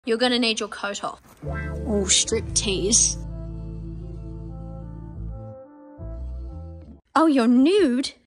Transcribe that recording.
You're gonna need your coat off. Oh, striptease. Oh, you're nude?